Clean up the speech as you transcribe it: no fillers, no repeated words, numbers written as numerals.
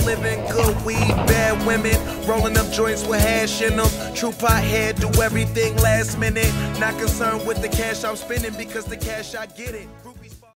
living, good weed, bad women, rolling up joints with hash in them. True pothead, do everything last minute. Not concerned with the cash I'm spending because the cash I get it.